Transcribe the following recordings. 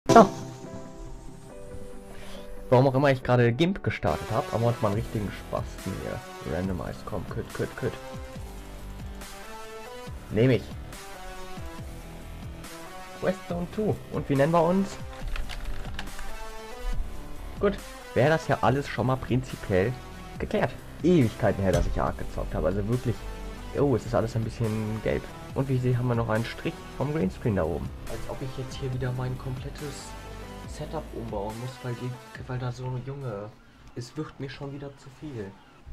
So, warum auch immer ich gerade GIMP gestartet habe, aber hat man richtigen Spaß hier. Randomize, komm, kütt. Nehme ich. Westzone 2. Und wie nennen wir uns? Gut, wäre das ja alles schon mal prinzipiell geklärt. Ewigkeiten her, dass ich Ark gezockt habe. Also wirklich, oh, es ist alles ein bisschen gelb. Und wie ich sehe, haben wir noch einen Strich vom Greenscreen da oben. Als ob ich jetzt hier wieder mein komplettes Setup umbauen muss, weil da so eine Junge... Es wird mir schon wieder zu viel.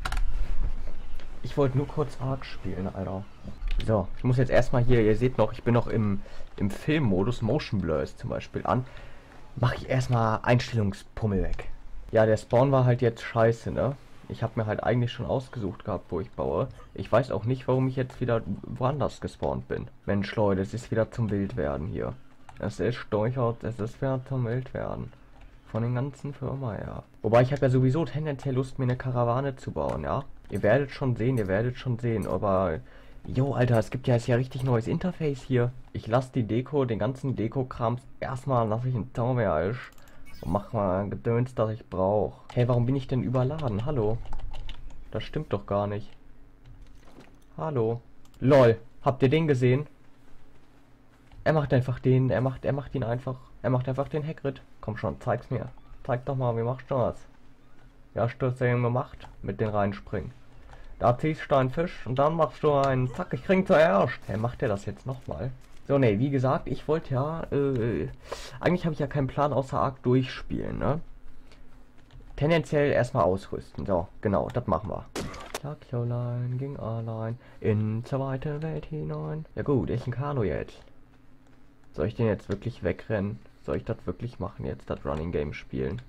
Ich wollte nur kurz Ark spielen, Alter. So, ich muss jetzt erstmal hier, ihr seht noch, ich bin noch im Filmmodus, Motion Blur ist zum Beispiel an. Mache ich erstmal Einstellungspummel weg. Ja, der Spawn war halt jetzt scheiße, ne? Ich habe mir halt eigentlich schon ausgesucht gehabt, wo ich baue. Ich weiß auch nicht, warum ich jetzt wieder woanders gespawnt bin. Mensch, Leute, es ist wieder zum Wildwerden hier. Es ist Storchert, es ist wieder zum Wildwerden. Von den ganzen Firma, ja. Wobei ich habe ja sowieso tendenziell Lust, mir eine Karawane zu bauen, ja. Ihr werdet schon sehen, aber... Jo, Alter, es gibt ja jetzt ja richtig neues Interface hier. Ich lasse die Deko, den ganzen Deko-Krams, erstmal lasse ich in Zauberersch. Und mach mal Gedöns, das ich brauche. Hey, warum bin ich denn überladen? Hallo? Das stimmt doch gar nicht. Hallo? LOL, habt ihr den gesehen? Er macht einfach den, er macht ihn einfach. Er macht einfach den Hagrid. Komm schon, zeig's mir. Zeig doch mal, wie machst du das? Ja, hast du das eben gemacht? Mit den reinspringen. Da ziehst du einen Fisch und dann machst du einen... Zack, ich krieg zuerst. Hey, macht der das jetzt nochmal? So, ne, wie gesagt, ich wollte ja... eigentlich habe ich ja keinen Plan außer Ark durchspielen, ne? Tendenziell erstmal ausrüsten. So, genau, das machen wir. Tagjolein ging allein in zweite Welt hinein. Ja gut, ist ein Kanu jetzt. Soll ich den jetzt wirklich wegrennen? Soll ich das wirklich machen jetzt, das Running Game spielen?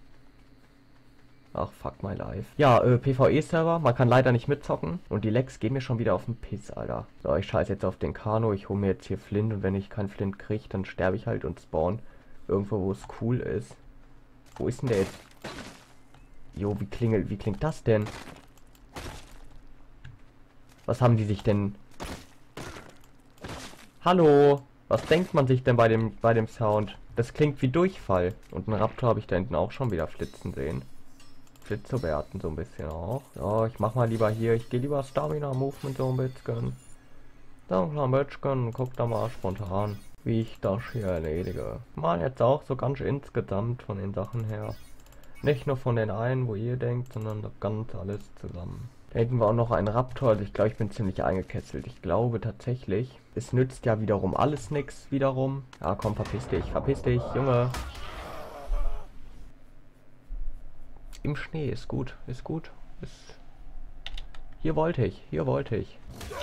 Ach, fuck my life. Ja, PvE-Server, man kann leider nicht mitzocken. Und die Lags gehen mir schon wieder auf den Piss, Alter. So, ich scheiße jetzt auf den Kanu, ich hole mir jetzt hier Flint. Und wenn ich keinen Flint kriege, dann sterbe ich halt und spawn irgendwo, wo es cool ist. Wo ist denn der jetzt? Jo, wie klingt das denn? Was haben die sich denn... Hallo? Was denkt man sich denn bei dem Sound? Das klingt wie Durchfall. Und einen Raptor habe ich da hinten auch schon wieder flitzen sehen. Flitzewerten so ein bisschen auch. Ja, ich mach mal lieber hier. Ich gehe lieber Stamina Movement so ein bisschen. So ein bisschen. Guck da mal spontan, wie ich das hier erledige. Mal jetzt auch so ganz insgesamt von den Sachen her. Nicht nur von den einen, wo ihr denkt, sondern das ganz alles zusammen. Da hinten war auch noch ein Raptor. Also ich glaube, ich bin ziemlich eingekesselt. Ich glaube tatsächlich, es nützt ja wiederum alles nichts wiederum. Ja, komm, verpiss dich, Junge. Im Schnee ist gut, Hier wollte ich.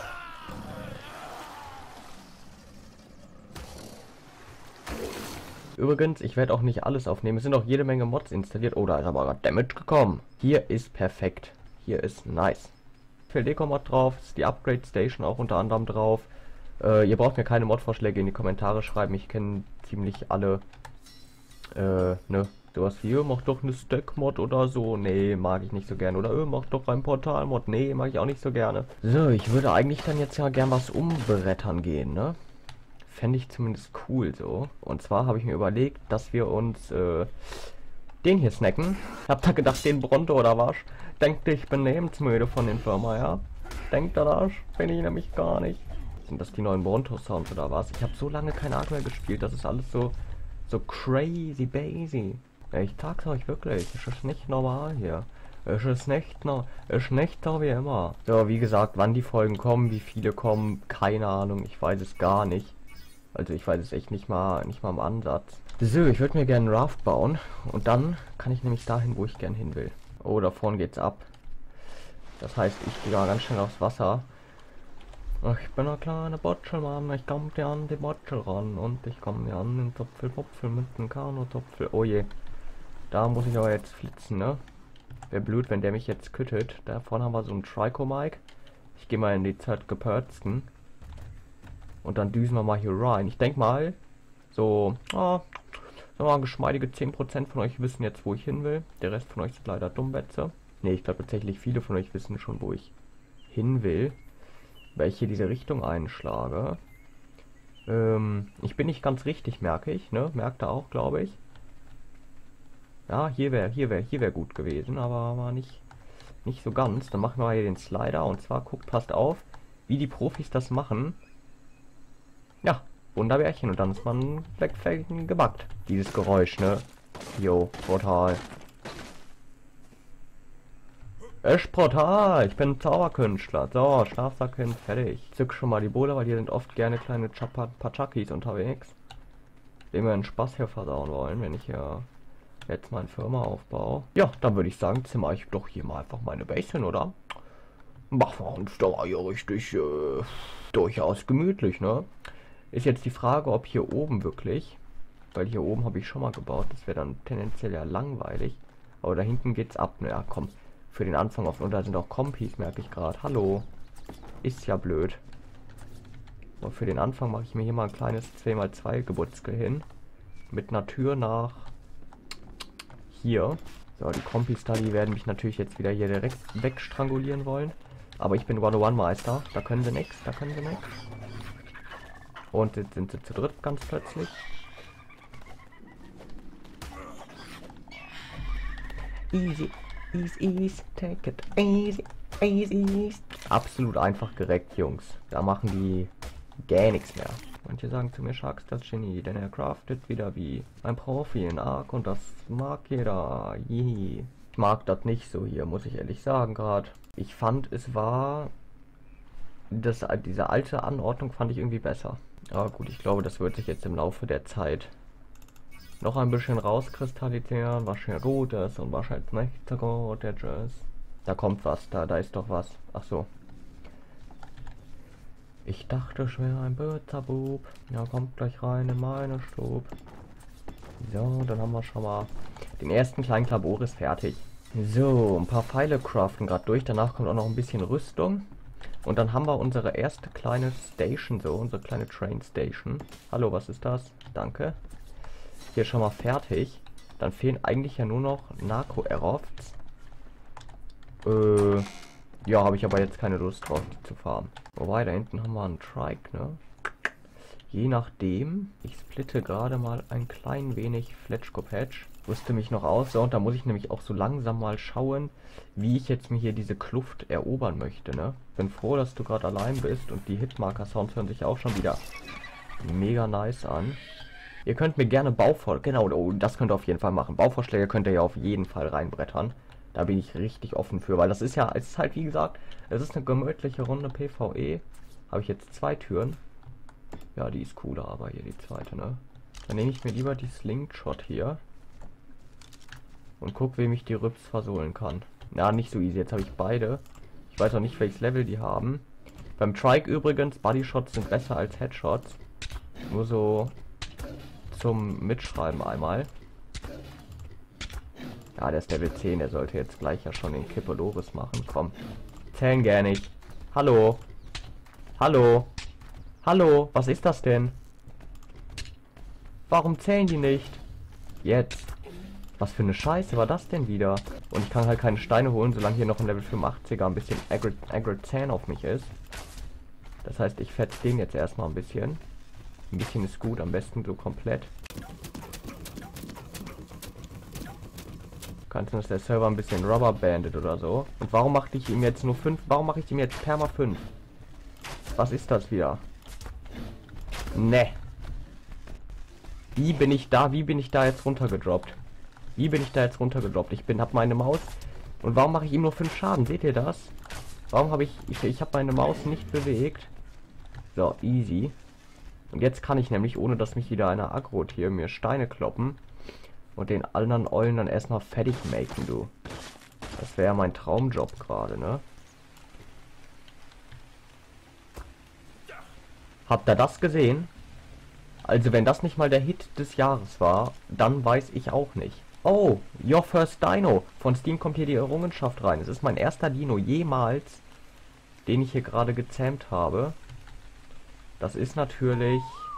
Übrigens, ich werde auch nicht alles aufnehmen. Es sind auch jede Menge Mods installiert. Oh, da ist aber gerade Damage gekommen. Hier ist perfekt. Hier ist nice. Viel Deko-Mod drauf, ist die Upgrade Station auch unter anderem drauf. Ihr braucht mir keine Mod-Vorschläge in die Kommentare schreiben. Ich kenne ziemlich alle. Ne? Sowas wie, mach doch eine Stack-Mod oder so. Nee, mag ich nicht so gerne. Oder mach doch ein Portal-Mod. Nee, mag ich auch nicht so gerne. So, ich würde eigentlich dann jetzt ja gern was umbrettern gehen, ne? Fände ich zumindest cool so. Und zwar habe ich mir überlegt, dass wir uns den hier snacken. Habt ihr gedacht, den Bronto oder was? Denkt, ich bin lebensmüde von den Firma, ja? Denkt ihr das? Bin ich nämlich gar nicht. Sind das die neuen Bronto-Sounds oder was? Ich habe so lange kein Ark mehr gespielt. Das ist alles so crazy bazy. Ich sag's euch wirklich, es ist nicht normal hier. Es ist nicht so wie immer. So, wie gesagt, wann die Folgen kommen, wie viele kommen, keine Ahnung, ich weiß es gar nicht. Also ich weiß es echt nicht mal im Ansatz. So, ich würde mir gerne einen Raft bauen und dann kann ich nämlich dahin, wo ich gern hin will. Oh, da vorne geht's ab. Das heißt, ich gehe ganz schnell aufs Wasser. Ach, ich bin ein kleiner Botschelmann, ich komme dir an die Botschel ran und ich komme dir an den Topfel mit dem Kanutopfel. Oh je. Da muss ich aber jetzt flitzen, ne? Wäre blöd, wenn der mich jetzt küttet. Da vorne haben wir so einen Trico-Mike. Ich gehe mal in die Zeit gepörzten. Und dann düsen wir mal hier rein. Ich denke mal, so, geschmeidige 10% von euch wissen jetzt, wo ich hin will. Der Rest von euch sind leider Dummbätze. Ne, ich glaube tatsächlich, viele von euch wissen schon, wo ich hin will. Weil ich hier diese Richtung einschlage. Ich bin nicht ganz richtig, merke ich, ne? Merkte auch, glaube ich. Ja, hier wär gut gewesen, aber war nicht so ganz. Dann machen wir hier den Slider und zwar passt auf, wie die Profis das machen. Ja, Wunderbärchen und dann ist man wegfällen gebackt. Dieses Geräusch, ne? Jo, brutal. Echt brutal. Ich bin Zauberkünstler. So, Schlafsackkind, fertig. Zück schon mal die Bowle, weil hier sind oft gerne kleine Pachakis unterwegs. Dem wir einen Spaß hier versauen wollen, wenn ich hier jetzt meine Firma aufbaue. Ja, dann würde ich sagen, zimmer ich doch hier mal einfach meine Base hin, oder? Machen wir uns da hier richtig durchaus gemütlich, ne? Ist jetzt die Frage, ob hier oben wirklich, weil hier oben habe ich schon mal gebaut, das wäre dann tendenziell ja langweilig. Aber da hinten geht's ab, ne? Ja, komm. Für den Anfang auf. Und da sind auch Kompis, merke ich gerade. Hallo. Ist ja blöd. Und für den Anfang mache ich mir hier mal ein kleines 2x2 Gebutzke hin. Mit einer Tür nach hier. So, die Kompis da, die werden mich natürlich jetzt wieder hier direkt wegstrangulieren wollen. Aber ich bin 101-Meister. Da können sie nichts, da können sie nichts. Und jetzt sind sie zu dritt ganz plötzlich. Easy. Easy, take it easy, easy. Absolut einfach gereckt, Jungs. Da machen die gar nichts mehr. Manche sagen zu mir, Sharks das Genie, denn er craftet wieder wie ein Profi in Ark und das mag jeder. Jehi. Ich mag das nicht so hier, muss ich ehrlich sagen gerade. Ich fand, es war... diese alte Anordnung fand ich irgendwie besser. Aber gut, ich glaube, das wird sich jetzt im Laufe der Zeit noch ein bisschen rauskristallisieren, was hier gut ist und was halt nicht so gut ist. Da kommt was, da ist doch was. Ach so. Ich dachte, ich wäre ein Bötzerbub. Ja, kommt gleich rein in meine Stube. So, dann haben wir schon mal den ersten kleinen Klaboris fertig. So, ein paar Pfeile craften gerade durch. Danach kommt auch noch ein bisschen Rüstung. Und dann haben wir unsere erste kleine Station, so, unsere kleine Train Station. Hallo, was ist das? Danke. Hier schon mal fertig. Dann fehlen eigentlich ja nur noch Narco-Erofts. Ja, habe ich aber jetzt keine Lust drauf, die zu farmen. Wobei, da hinten haben wir einen Trike, ne? Je nachdem, ich splitte gerade mal ein klein wenig Fletchko-Patch. Rüste mich noch aus, so, und da muss ich nämlich auch so langsam mal schauen, wie ich jetzt mir hier diese Kluft erobern möchte, ne? Bin froh, dass du gerade allein bist und die Hitmarker-Sounds hören sich auch schon wieder mega nice an. Ihr könnt mir gerne Bauvorschläge, genau, oh, das könnt ihr auf jeden Fall machen. Bauvorschläge könnt ihr ja auf jeden Fall reinbrettern. Da bin ich richtig offen für, weil das ist ja, es ist halt wie gesagt, es ist eine gemütliche Runde PvE. Habe ich jetzt 2 Türen. Ja, die ist cooler, aber hier die zweite, ne? Dann nehme ich mir lieber die Slingshot hier. Und guck, wem ich die Rips versohlen kann. Na, nicht so easy, jetzt habe ich beide. Ich weiß auch nicht, welches Level die haben. Beim Trike übrigens, Bodyshots sind besser als Headshots. Nur so zum Mitschreiben einmal. Ja, der ist Level 10, der sollte jetzt gleich ja schon den Kippeloris machen. Komm, zählen gar nicht. Hallo? Hallo? Hallo? Was ist das denn? Warum zählen die nicht? Jetzt. Was für eine Scheiße war das denn wieder? Und ich kann halt keine Steine holen, solange hier noch ein Level 85er ein bisschen Aggro 10 auf mich ist. Das heißt, ich fetz den jetzt erstmal ein bisschen. Ein bisschen ist gut, am besten so komplett. Kann sein, dass der Server ein bisschen rubberbandet oder so. Und warum mache ich ihm jetzt nur 5? Warum mache ich ihm jetzt perma 5? Was ist das wieder? Ne. Wie bin ich da jetzt runtergedroppt? Wie bin ich da jetzt runtergedroppt? Hab meine Maus. Und warum mache ich ihm nur 5 Schaden? Seht ihr das? Warum habe ich habe meine Maus nicht bewegt. So, easy. Und jetzt kann ich nämlich, ohne dass mich wieder einer aggrot hier, mir Steine kloppen. Und den anderen Eulen dann erstmal fertig machen, du. Das wäre mein Traumjob gerade, ne? Habt ihr das gesehen? Also wenn das nicht mal der Hit des Jahres war, dann weiß ich auch nicht. Oh, Your First Dino. Von Steam kommt hier die Errungenschaft rein. Es ist mein erster Dino jemals, den ich hier gerade gezähmt habe. Das ist natürlich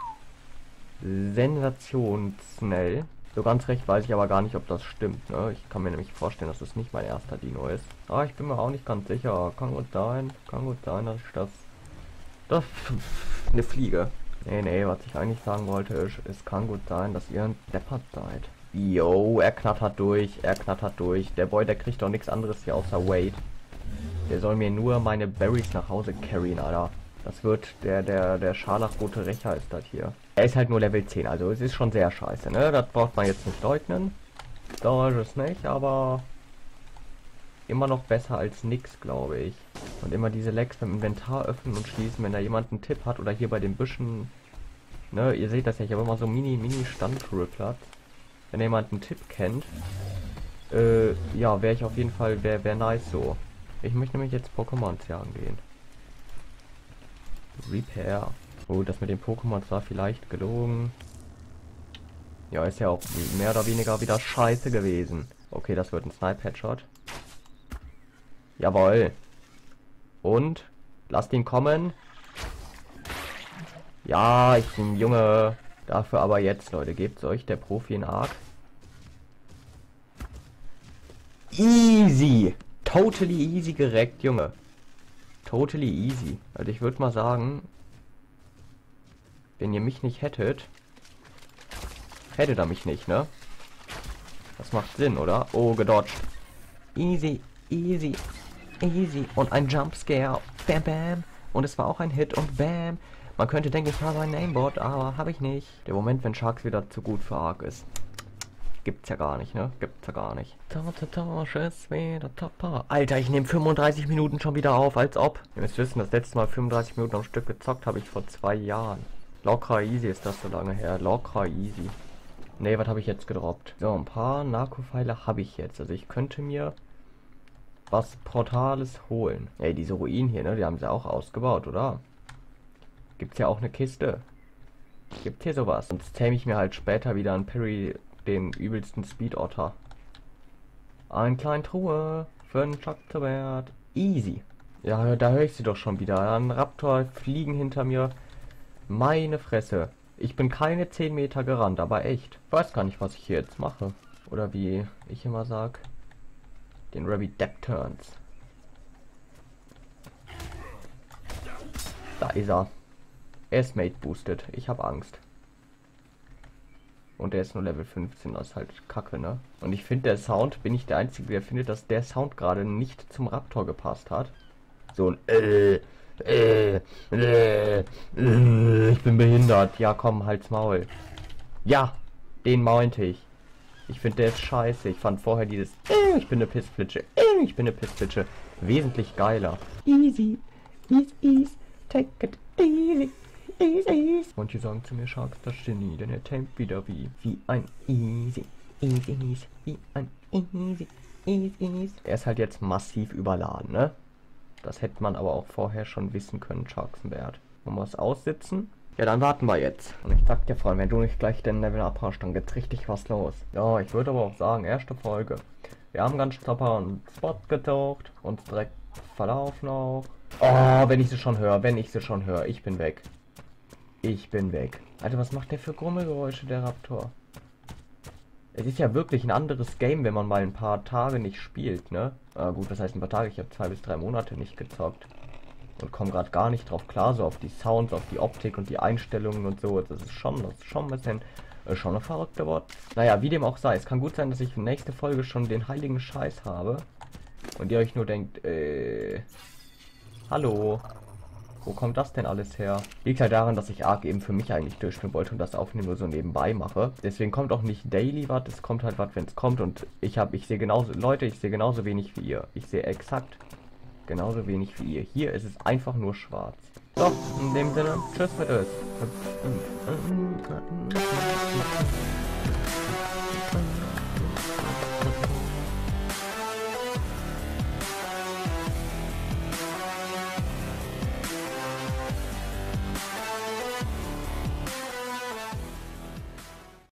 sensationell. So ganz recht weiß ich aber gar nicht, ob das stimmt, ne? Ich kann mir nämlich vorstellen, dass es nicht mein erster Dino ist. Aber ich bin mir auch nicht ganz sicher. Kann gut sein, dass ich das... eine Fliege. Nee, was ich eigentlich sagen wollte ist, es kann gut sein, dass ihr ein Deppert seid. Yo, er knattert durch, Der Boy, der kriegt doch nichts anderes hier außer Wade. Der soll mir nur meine Berries nach Hause carryen, Alter. Das wird der scharlachrote Rächer ist das hier. Er ist halt nur Level 10, also es ist schon sehr scheiße, ne? Das braucht man jetzt nicht leugnen. Da ist es nicht, aber immer noch besser als nix, glaube ich. Und immer diese Lags beim Inventar öffnen und schließen, wenn da jemand einen Tipp hat oder hier bei den Büschen. Ne, ihr seht das ja, ich habe immer so Mini-Stand-Rippler. Wenn jemand einen Tipp kennt, ja, wäre ich auf jeden Fall, wäre nice so. Ich möchte nämlich jetzt Pokémons jagen gehen. Repair. Oh, das mit den Pokémons war vielleicht gelogen. Ja, ist ja auch mehr oder weniger wieder scheiße gewesen. Okay, das wird ein Snipe-Headshot. Jawohl. Und? Lasst ihn kommen. Ja, ich bin Junge. Dafür aber jetzt, Leute, gebt's euch, der Profi in Arc. Easy. Totally easy gereckt, Junge. Totally easy. Also ich würde mal sagen, wenn ihr mich nicht hättet, hättet ihr mich nicht, ne? Das macht Sinn, oder? Oh, gedodged. Easy, easy, easy. Und ein Jumpscare. Bam, bam. Und es war auch ein Hit und bam. Man könnte denken, ich habe ein Namebot, aber habe ich nicht. Der Moment, wenn Sharks wieder zu gut für Arc ist. Gibt's ja gar nicht, ne? Gibt's ja gar nicht. Alter, ich nehme 35 Minuten schon wieder auf, als ob. Ihr müsst wissen, das letzte Mal 35 Minuten am Stück gezockt habe ich vor 2 Jahren. Locker easy ist das so lange her. Locker easy. Ne, was habe ich jetzt gedroppt? So, ein paar Narkopfeile habe ich jetzt. Also ich könnte mir was Portales holen. Ey, diese Ruinen hier, ne? Die haben sie auch ausgebaut, oder? Gibt's ja auch eine Kiste. Gibt hier sowas. Sonst zähme ich mir halt später wieder an Perry den übelsten Speed-Otter. Eine kleine Truhe für einen Schatzwert. Easy. Ja, da höre ich sie doch schon wieder. Ein Raptor fliegen hinter mir. Meine Fresse. Ich bin keine 10 Meter gerannt, aber echt. Ich weiß gar nicht, was ich hier jetzt mache. Oder wie ich immer sag. Den Rabbit Depp Turns. Da ist er. Er ist Mate boosted. Ich habe Angst. Und der ist nur Level 15, das ist halt kacke, ne? Und ich finde, der Sound, bin ich der Einzige, der findet, dass der Sound gerade nicht zum Raptor gepasst hat. So ein ich bin behindert. Ja, komm, halt's Maul. Ja, den meinte ich. Ich finde, der ist scheiße. Ich fand vorher dieses ich bin eine Pissflitsche, ich bin eine Pissflitsche wesentlich geiler. Easy, easy, take it easy. Manche sagen zu mir, Sharks, das Genie, denn er tamet wieder wie ein Easy, wie ein Easy. Er ist halt jetzt massiv überladen, ne? Das hätte man aber auch vorher schon wissen können, Sharksenbert. Wollen wir es aussitzen? Ja, dann warten wir jetzt. Und ich sag dir, Freund, wenn du nicht gleich den Level abhast, dann geht's richtig was los. Ja, ich würde aber auch sagen, erste Folge. Wir haben ganz tapfer einen Spot getaucht, uns direkt verlaufen auch. Oh, wenn ich sie schon höre, ich bin weg. Ich bin weg. Alter, was macht der für Grummelgeräusche, der Raptor? Es ist ja wirklich ein anderes Game, wenn man mal ein paar Tage nicht spielt, ne? Gut, das heißt ein paar Tage, ich habe 2 bis 3 Monate nicht gezockt. Und komme gerade gar nicht drauf klar, so auf die Sounds, auf die Optik und die Einstellungen und so. Das ist schon ein bisschen, schon eine verrückte Wort. Naja, wie dem auch sei, es kann gut sein, dass ich nächste Folge schon den heiligen Scheiß habe. Und ihr euch nur denkt, hallo? Wo kommt das denn alles her? Liegt halt daran, dass ich Arc eben für mich eigentlich durchspielen wollte und das Aufnehmen nur so nebenbei mache. Deswegen kommt auch nicht daily was, es kommt halt was, wenn es kommt. Und ich sehe genauso, Leute, ich sehe genauso wenig wie ihr. Ich sehe exakt genauso wenig wie ihr. Hier ist es einfach nur schwarz. So, in dem Sinne, tschüss mit euch.